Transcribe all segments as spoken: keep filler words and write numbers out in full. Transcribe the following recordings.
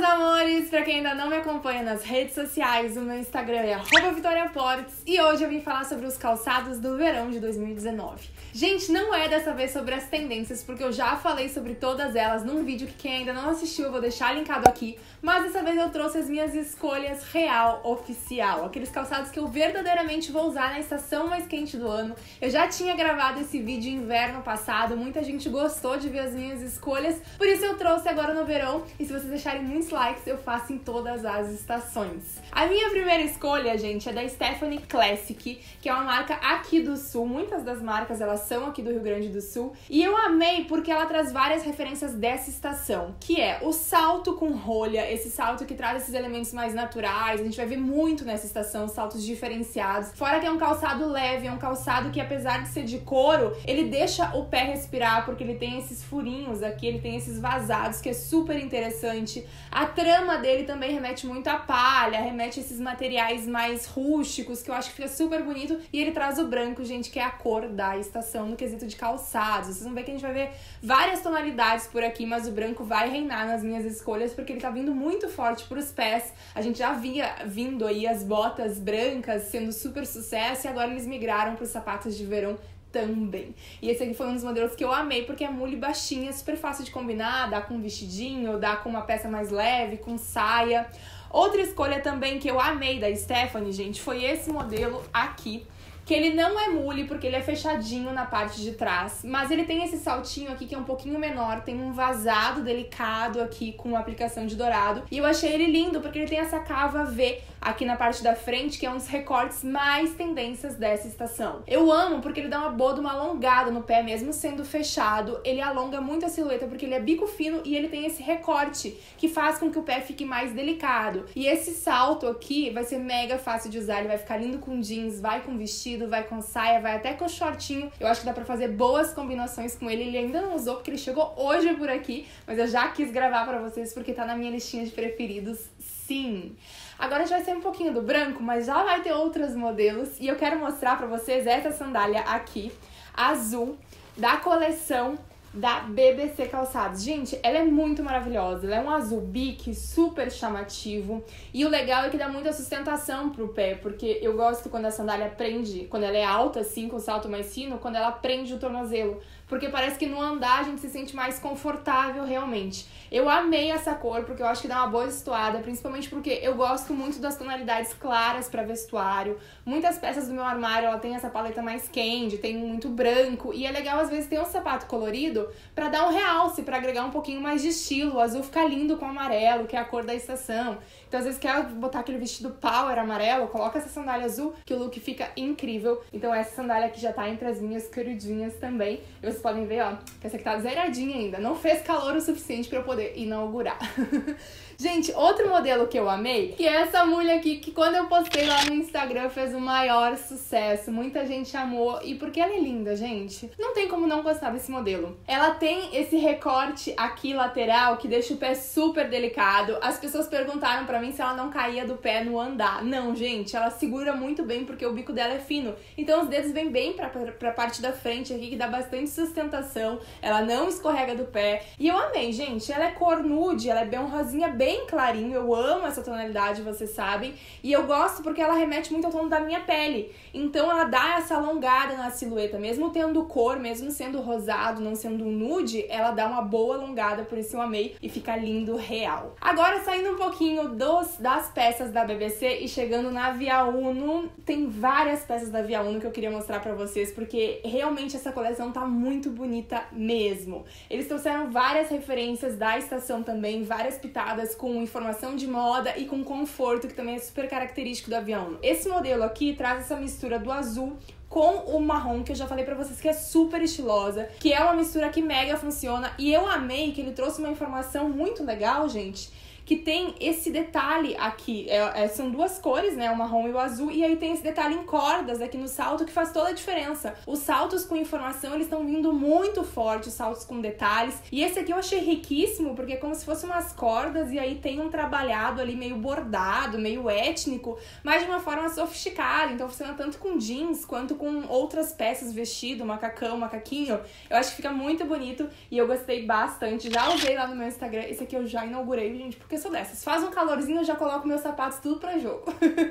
meus amores! Pra quem ainda não me acompanha nas redes sociais, o meu Instagram é arroba Vitória Portes e hoje eu vim falar sobre os calçados do verão de dois mil e dezenove. Gente, não é dessa vez sobre as tendências, porque eu já falei sobre todas elas num vídeo que quem ainda não assistiu eu vou deixar linkado aqui, mas dessa vez eu trouxe as minhas escolhas real, oficial, aqueles calçados que eu verdadeiramente vou usar na estação mais quente do ano. Eu já tinha gravado esse vídeo inverno passado, muita gente gostou de ver as minhas escolhas, por isso eu trouxe agora no verão, e se vocês deixarem muitos likes, eu faço em todas as estações. A minha primeira escolha, gente, é da Stephanie Classic, que é uma marca aqui do Sul, muitas das marcas elas são aqui do Rio Grande do Sul, e eu amei porque ela traz várias referências dessa estação, que é o salto com rolha, esse salto que traz esses elementos mais naturais, a gente vai ver muito nessa estação, saltos diferenciados, fora que é um calçado leve, é um calçado que apesar de ser de couro, ele deixa o pé respirar, porque ele tem esses furinhos aqui, ele tem esses vazados, que é super interessante. A trama dele também remete muito à palha, remete a esses materiais mais rústicos, que eu acho que fica super bonito, e ele traz o branco, gente, que é a cor da estação no quesito de calçados. Vocês vão ver que a gente vai ver várias tonalidades por aqui, mas o branco vai reinar nas minhas escolhas, porque ele tá vindo muito forte pros pés. A gente já via vindo aí as botas brancas sendo super sucesso, e agora eles migraram pros sapatos de verão também. E esse aqui foi um dos modelos que eu amei, porque é mule baixinha, super fácil de combinar, dá com um vestidinho, dá com uma peça mais leve, com saia. Outra escolha também que eu amei da Stephanie, gente, foi esse modelo aqui, que ele não é mule porque ele é fechadinho na parte de trás, mas ele tem esse saltinho aqui que é um pouquinho menor, tem um vazado delicado aqui com aplicação de dourado, e eu achei ele lindo porque ele tem essa cava V aqui na parte da frente, que é um dos recortes mais tendências dessa estação. Eu amo porque ele dá uma boa de uma alongada no pé, mesmo sendo fechado, ele alonga muito a silhueta porque ele é bico fino e ele tem esse recorte que faz com que o pé fique mais delicado. E esse salto aqui vai ser mega fácil de usar, ele vai ficar lindo com jeans, vai com vestido, vai com saia, vai até com shortinho. Eu acho que dá pra fazer boas combinações com ele. Ele ainda não usou porque ele chegou hoje por aqui, mas eu já quis gravar pra vocês porque tá na minha listinha de preferidos, sim. Agora a gente vai ser um pouquinho do branco, mas já vai ter outros modelos e eu quero mostrar pra vocês essa sandália aqui, azul, da coleção da B B C Calçados. Gente, ela é muito maravilhosa, ela é um azul bique super chamativo, e o legal é que dá muita sustentação pro pé, porque eu gosto quando a sandália prende, quando ela é alta assim, com o salto mais fino, quando ela prende o tornozelo, porque parece que no andar a gente se sente mais confortável realmente. Eu amei essa cor, porque eu acho que dá uma boa estoada, principalmente porque eu gosto muito das tonalidades claras para vestuário. Muitas peças do meu armário, ela tem essa paleta mais candy, tem muito branco, e é legal às vezes ter um sapato colorido pra dar um realce, pra agregar um pouquinho mais de estilo. O azul fica lindo com o amarelo, que é a cor da estação. Então às vezes quer botar aquele vestido power amarelo, coloca essa sandália azul, que o look fica incrível. Então essa sandália aqui já tá entre as minhas queridinhas também. E vocês podem ver, ó, que essa aqui tá zeradinha ainda. Não fez calor o suficiente pra eu poder inaugurar. Gente, outro modelo que eu amei, que é essa mulher aqui, que quando eu postei lá no Instagram fez o maior sucesso. Muita gente amou, e porque ela é linda, gente, não tem como não gostar desse modelo. Ela tem esse recorte aqui lateral que deixa o pé super delicado. As pessoas perguntaram pra mim se ela não caía do pé no andar. Não, gente, ela segura muito bem porque o bico dela é fino. Então os dedos vêm bem pra, pra parte da frente aqui, que dá bastante sustentação. Ela não escorrega do pé. E eu amei, gente. Ela é cor nude, ela é bem um rosinha bem clarinho. Eu amo essa tonalidade, vocês sabem. E eu gosto porque ela remete muito ao tom da minha pele. Então ela dá essa alongada na silhueta. Mesmo tendo cor, mesmo sendo rosado, não sendo um nude, ela dá uma boa alongada, por isso eu amei. E fica lindo real. Agora, saindo um pouquinho dos, das peças da B B C e chegando na Via Uno, tem várias peças da Via Uno que eu queria mostrar pra vocês, porque realmente essa coleção tá muito bonita mesmo. Eles trouxeram várias referências da estação também, várias pitadas com informação de moda e com conforto, que também é super característico da Via Uno. Esse modelo aqui traz essa mistura do azul com o marrom, que eu já falei pra vocês que é super estilosa, que é uma mistura que mega funciona, e eu amei que ele trouxe uma informação muito legal, gente, que tem esse detalhe aqui, é, é, são duas cores, né, o marrom e o azul, e aí tem esse detalhe em cordas aqui no salto que faz toda a diferença. Os saltos com informação, eles estão vindo muito forte, os saltos com detalhes, e esse aqui eu achei riquíssimo, porque é como se fossem umas cordas, e aí tem um trabalhado ali meio bordado, meio étnico, mas de uma forma sofisticada, então funciona tanto com jeans, quanto com outras peças, vestido, macacão, macaquinho. Eu acho que fica muito bonito, e eu gostei bastante, já usei lá no meu Instagram, esse aqui eu já inaugurei, gente, porque porque eu sou dessas. Faz um calorzinho, eu já coloco meus sapatos tudo pra jogo.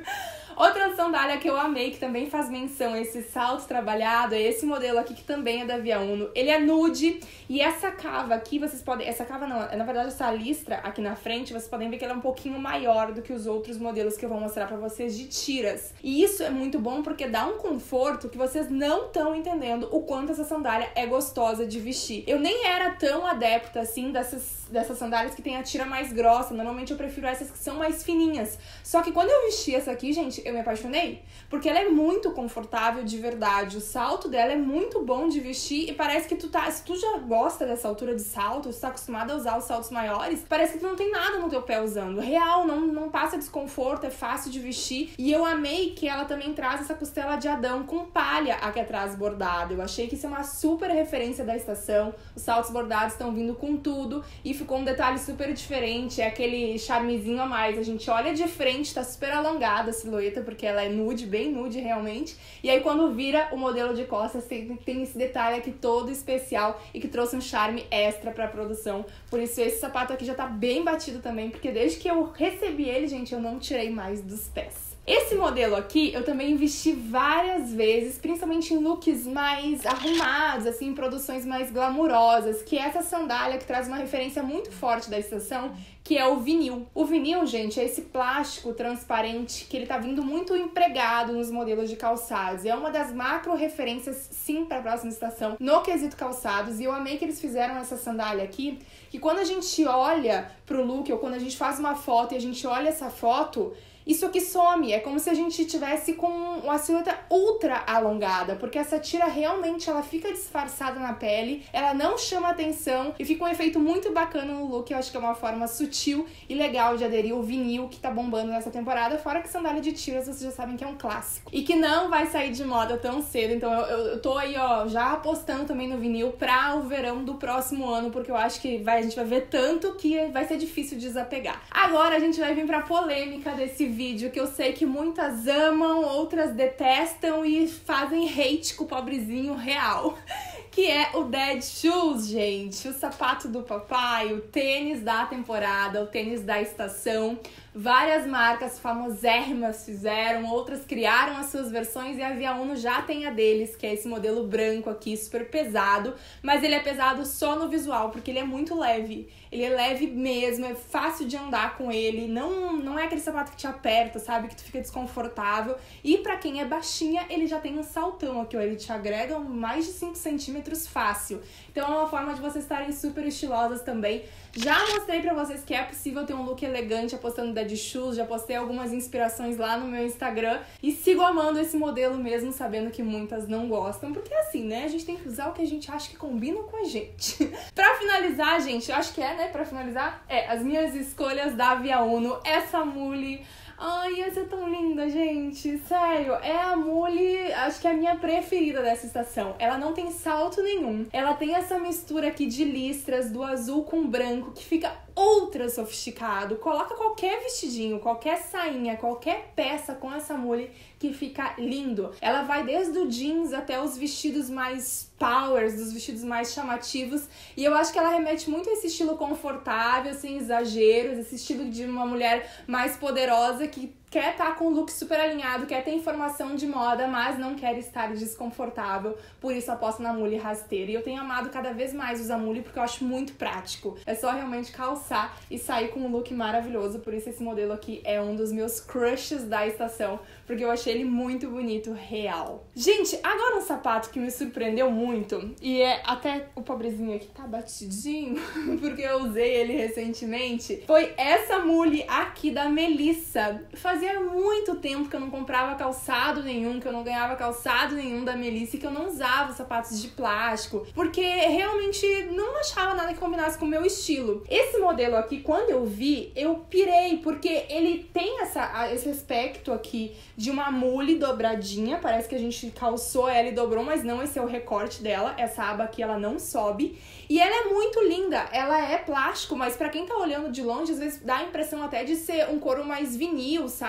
Outra sandália que eu amei, que também faz menção a esse salto trabalhado, é esse modelo aqui, que também é da Via Uno. Ele é nude, e essa cava aqui, vocês podem... Essa cava não, é na verdade essa listra aqui na frente, vocês podem ver que ela é um pouquinho maior do que os outros modelos que eu vou mostrar pra vocês de tiras. E isso é muito bom porque dá um conforto que vocês não estão entendendo o quanto essa sandália é gostosa de vestir. Eu nem era tão adepta, assim, dessas, dessas sandálias que tem a tira mais grossa. Normalmente eu prefiro essas que são mais fininhas. Só que quando eu vesti essa aqui, gente, eu me apaixonei, porque ela é muito confortável de verdade, o salto dela é muito bom de vestir e parece que tu tá, se tu já gosta dessa altura de salto, se tá acostumada a usar os saltos maiores, parece que tu não tem nada no teu pé usando, real, não, não passa desconforto, é fácil de vestir. E eu amei que ela também traz essa costela de Adão com palha aqui atrás bordada, eu achei que isso é uma super referência da estação, os saltos bordados estão vindo com tudo e ficou um detalhe super diferente, é aquele charmezinho a mais, a gente olha de frente, tá super alongada a silhueta, porque ela é nude, bem nude realmente. E aí quando vira o modelo de costas, tem, tem esse detalhe aqui todo especial e que trouxe um charme extra pra produção. Por isso esse sapato aqui já tá bem batido também, porque desde que eu recebi ele, gente, eu não tirei mais dos pés. Esse modelo aqui eu também vesti várias vezes, principalmente em looks mais arrumados, assim, em produções mais glamourosas, que é essa sandália que traz uma referência muito forte da estação, que é o vinil. O vinil, gente, é esse plástico transparente que ele tá vindo muito empregado nos modelos de calçados. É uma das macro referências, sim, para a próxima estação no quesito calçados. E eu amei que eles fizeram essa sandália aqui, que quando a gente olha pro look, ou quando a gente faz uma foto e a gente olha essa foto, isso aqui some, é como se a gente tivesse com uma silhueta ultra alongada, porque essa tira realmente ela fica disfarçada na pele, ela não chama atenção e fica um efeito muito bacana no look. Eu acho que é uma forma sutil e legal de aderir o vinil que tá bombando nessa temporada, fora que sandália de tiras vocês já sabem que é um clássico e que não vai sair de moda tão cedo, então eu, eu, eu tô aí, ó, já apostando também no vinil pra o verão do próximo ano, porque eu acho que vai, a gente vai ver tanto que vai ser difícil desapegar. Agora a gente vai vir pra polêmica desse vídeo, que eu sei que muitas amam, outras detestam e fazem hate com o pobrezinho real, que é o Dead Shoes, gente. O sapato do papai, o tênis da temporada, o tênis da estação. Várias marcas famosérrimas fizeram, outras criaram as suas versões e a Via Uno já tem a deles, que é esse modelo branco aqui, super pesado, mas ele é pesado só no visual, porque ele é muito leve. Ele é leve mesmo, é fácil de andar com ele, não, não é aquele sapato que te aperta, sabe, que tu fica desconfortável. E pra quem é baixinha, ele já tem um saltão aqui, ó, ele te agrega mais de cinco centímetros fácil. Então é uma forma de vocês estarem super estilosas também. Já mostrei pra vocês que é possível ter um look elegante apostando Dead Shoes, já postei algumas inspirações lá no meu Instagram e sigo amando esse modelo mesmo, sabendo que muitas não gostam, porque é assim, né, a gente tem que usar o que a gente acha que combina com a gente. Pra finalizar, gente, eu acho que é, né, pra finalizar, é, as minhas escolhas da Via Uno, essa mule. Ai, essa é tão linda, gente, sério, é a mule, acho que é a minha preferida dessa estação. Ela não tem salto nenhum, ela tem essa mistura aqui de listras, do azul com branco, que fica ultra sofisticado. Coloca qualquer vestidinho, qualquer sainha, qualquer peça com essa mule que fica lindo. Ela vai desde o jeans até os vestidos mais powers, dos vestidos mais chamativos, e eu acho que ela remete muito a esse estilo confortável, sem exageros, esse estilo de uma mulher mais poderosa que quer estar com o look super alinhado, quer ter informação de moda, mas não quer estar desconfortável, por isso aposto na mule rasteira. E eu tenho amado cada vez mais usar mule porque eu acho muito prático. É só realmente calçar e sair com um look maravilhoso, por isso esse modelo aqui é um dos meus crushes da estação, porque eu achei ele muito bonito, real. Gente, agora um sapato que me surpreendeu muito, e é até o pobrezinho aqui tá batidinho, porque eu usei ele recentemente, foi essa mule aqui da Melissa. Fazia muito tempo que eu não comprava calçado nenhum, que eu não ganhava calçado nenhum da Melissa e que eu não usava sapatos de plástico, porque realmente não achava nada que combinasse com o meu estilo. Esse modelo aqui, quando eu vi, eu pirei, porque ele tem essa, esse aspecto aqui de uma mule dobradinha, parece que a gente calçou ela e dobrou, mas não, esse é o recorte dela, essa aba aqui ela não sobe, e ela é muito linda, ela é plástico, mas pra quem tá olhando de longe, às vezes dá a impressão até de ser um couro mais vinil, sabe?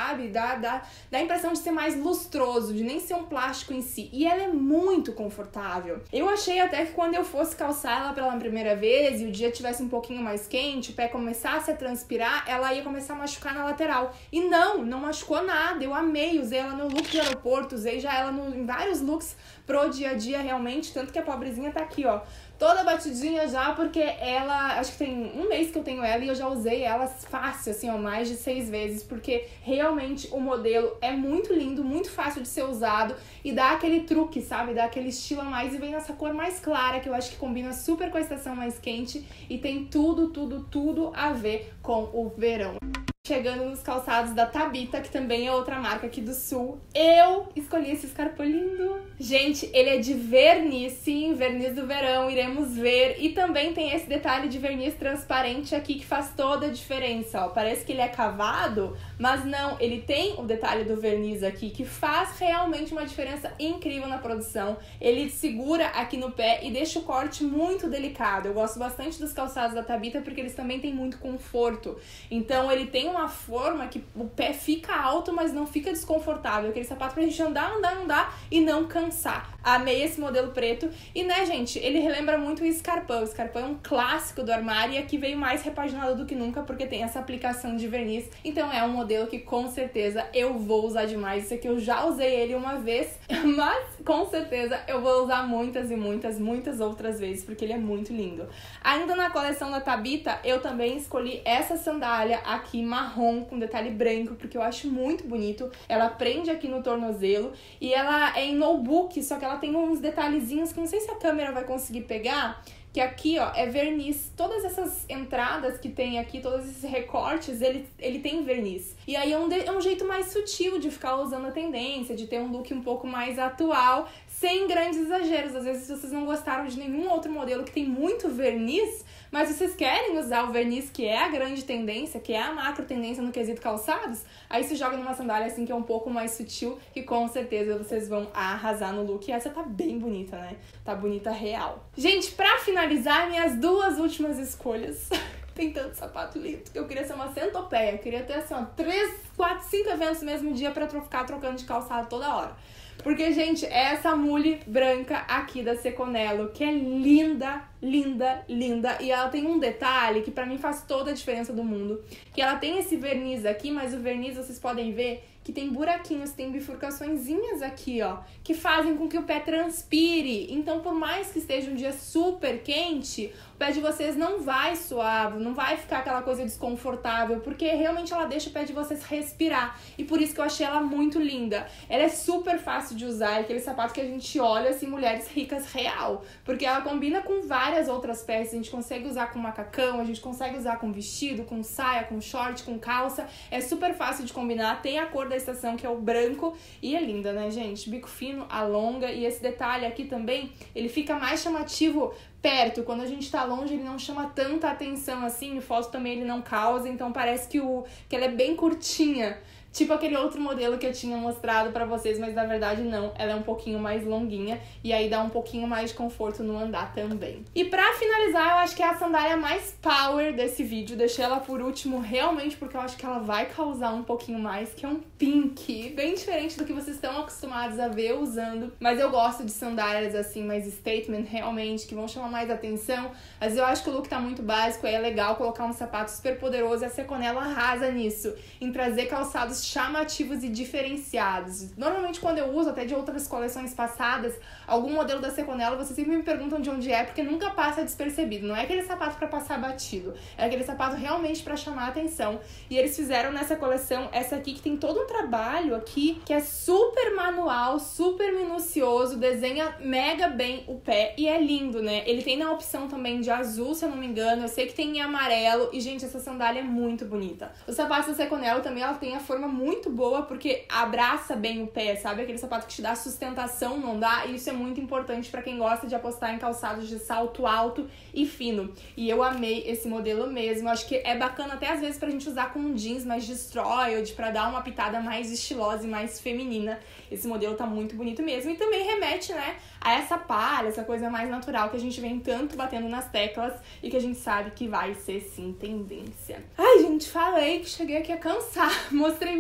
sabe? Dá, dá, dá a impressão de ser mais lustroso, de nem ser um plástico em si. E ela é muito confortável. Eu achei até que quando eu fosse calçar ela pela primeira vez e o dia tivesse um pouquinho mais quente, o pé começasse a transpirar, ela ia começar a machucar na lateral. E não, não machucou nada. Eu amei, usei ela no look de aeroporto, usei já ela no, em vários looks pro dia a dia realmente, tanto que a pobrezinha tá aqui, ó, toda batidinha já, porque ela, acho que tem um mês que eu tenho ela e eu já usei ela fácil, assim, ó, mais de seis vezes, porque realmente o modelo é muito lindo, muito fácil de ser usado e dá aquele truque, sabe, dá aquele estilo a mais e vem nessa cor mais clara, que eu acho que combina super com a estação mais quente e tem tudo, tudo, tudo a ver com o verão. Chegando nos calçados da Tabita, que também é outra marca aqui do sul, eu escolhi esse escarpão lindo. Gente, ele é de verniz, sim, verniz do verão, iremos ver. E também tem esse detalhe de verniz transparente aqui que faz toda a diferença, ó. Parece que ele é cavado, mas não, ele tem o detalhe do verniz aqui que faz realmente uma diferença incrível na produção. Ele segura aqui no pé e deixa o corte muito delicado. Eu gosto bastante dos calçados da Tabita porque eles também têm muito conforto. Então ele tem uma forma que o pé fica alto, mas não fica desconfortável. Aquele sapato pra gente andar, andar, andar e não cansar. Amei esse modelo preto. E, né, gente, ele relembra muito o escarpão. O escarpão é um clássico do armário e aqui veio mais repaginado do que nunca porque tem essa aplicação de verniz. Então é um modelo que com certeza eu vou usar demais. Esse aqui eu já usei ele uma vez, mas com certeza eu vou usar muitas e muitas, muitas outras vezes porque ele é muito lindo. Ainda na coleção da Tabita, eu também escolhi essa sandália aqui, marrom, com detalhe branco, porque eu acho muito bonito. Ela prende aqui no tornozelo e ela é em no-book, só que ela tem uns detalhezinhos que não sei se a câmera vai conseguir pegar, que aqui, ó, é verniz. Todas essas entradas que tem aqui, todos esses recortes, ele, ele tem verniz. E aí é um, de, é um jeito mais sutil de ficar usando a tendência, de ter um look um pouco mais atual, sem grandes exageros. Às vezes vocês não gostaram de nenhum outro modelo que tem muito verniz, mas vocês querem usar o verniz que é a grande tendência, que é a macro tendência no quesito calçados, aí se joga numa sandália assim que é um pouco mais sutil, que com certeza vocês vão arrasar no look. E essa tá bem bonita, né? Tá bonita real. Gente, pra finalizar, minhas duas últimas escolhas. Tem tanto sapato lindo que eu queria ser uma centopeia. Eu queria ter assim, ó, três, quatro, cinco eventos no mesmo dia pra ficar trocando de calçado toda hora. Porque, gente, é essa mule branca aqui da Seconello, que é linda, linda, linda. E ela tem um detalhe que pra mim faz toda a diferença do mundo. Que ela tem esse verniz aqui, mas o verniz, vocês podem ver, que tem buraquinhos, tem bifurcaçõezinhas aqui, ó, que fazem com que o pé transpire. Então, por mais que esteja um dia super quente, o pé de vocês não vai suar, não vai ficar aquela coisa desconfortável, porque realmente ela deixa o pé de vocês respirar. E por isso que eu achei ela muito linda. Ela é super fácil de usar, é aquele sapato que a gente olha, assim, mulheres ricas real, porque ela combina com várias outras peças. A gente consegue usar com macacão, a gente consegue usar com vestido, com saia, com short, com calça. É super fácil de combinar, tem a cor da estação, que é o branco, e é linda, né, gente? Bico fino, alonga, e esse detalhe aqui também, ele fica mais chamativo perto. Quando a gente tá longe, ele não chama tanta atenção assim, em foto também ele não causa, então parece que, o, que ela é bem curtinha. Tipo aquele outro modelo que eu tinha mostrado pra vocês, mas na verdade não, ela é um pouquinho mais longuinha e aí dá um pouquinho mais de conforto no andar também. E pra finalizar, eu acho que é a sandália mais power desse vídeo, deixei ela por último realmente porque eu acho que ela vai causar um pouquinho mais, que é um pink, bem diferente do que vocês estão acostumados a ver usando, mas eu gosto de sandálias assim, mais statement realmente, que vão chamar mais atenção. Mas eu acho que o look tá muito básico, aí é legal colocar um sapato super poderoso e a Seconello arrasa nisso, em trazer calçados chamativos e diferenciados. Normalmente quando eu uso, até de outras coleções passadas, algum modelo da Seconello, vocês sempre me perguntam de onde é, porque nunca passa despercebido. Não é aquele sapato pra passar batido, é aquele sapato realmente pra chamar a atenção. E eles fizeram nessa coleção essa aqui, que tem todo um trabalho aqui, que é super manual, super minucioso, desenha mega bem o pé e é lindo, né? Ele tem na opção também de azul, se eu não me engano, eu sei que tem em amarelo e, gente, essa sandália é muito bonita. Os sapatos da Seconello também, ela tem a forma muito boa, porque abraça bem o pé, sabe? Aquele sapato que te dá sustentação no andar, e isso é muito importante pra quem gosta de apostar em calçados de salto alto e fino. E eu amei esse modelo mesmo, acho que é bacana até às vezes pra gente usar com jeans mais destroyed, pra dar uma pitada mais estilosa e mais feminina. Esse modelo tá muito bonito mesmo e também remete, né, a essa palha, essa coisa mais natural que a gente vem tanto batendo nas teclas e que a gente sabe que vai ser sim tendência. Ai, gente, falei que cheguei aqui a cansar. Mostrei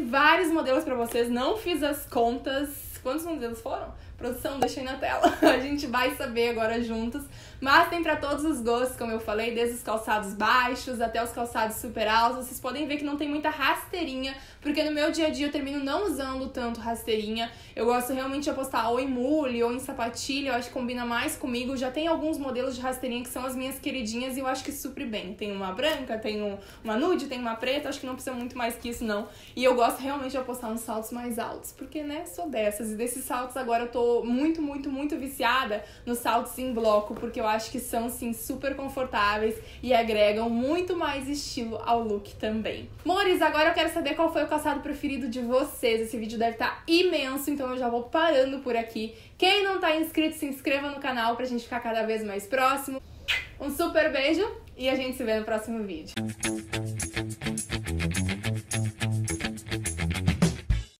vários modelos pra vocês, não fiz as contas. Quantos modelos foram? Produção, deixei na tela. A gente vai saber agora juntos. Mas tem pra todos os gostos, como eu falei, desde os calçados baixos até os calçados super altos. Vocês podem ver que não tem muita rasteirinha, porque no meu dia a dia eu termino não usando tanto rasteirinha. Eu gosto realmente de apostar ou em mule ou em sapatilha, eu acho que combina mais comigo. Já tem alguns modelos de rasteirinha que são as minhas queridinhas e eu acho que supre bem. Tem uma branca, tem um, uma nude, tem uma preta, acho que não precisa muito mais que isso não. E eu gosto realmente de apostar nos saltos mais altos, porque né, sou dessas. E desses saltos agora eu tô muito, muito, muito viciada nos saltos em bloco, porque eu acho que são, sim, super confortáveis e agregam muito mais estilo ao look também. Mores, agora eu quero saber qual foi o calçado preferido de vocês. Esse vídeo deve estar imenso, então eu já vou parando por aqui. Quem não tá inscrito, se inscreva no canal pra gente ficar cada vez mais próximo. Um super beijo e a gente se vê no próximo vídeo.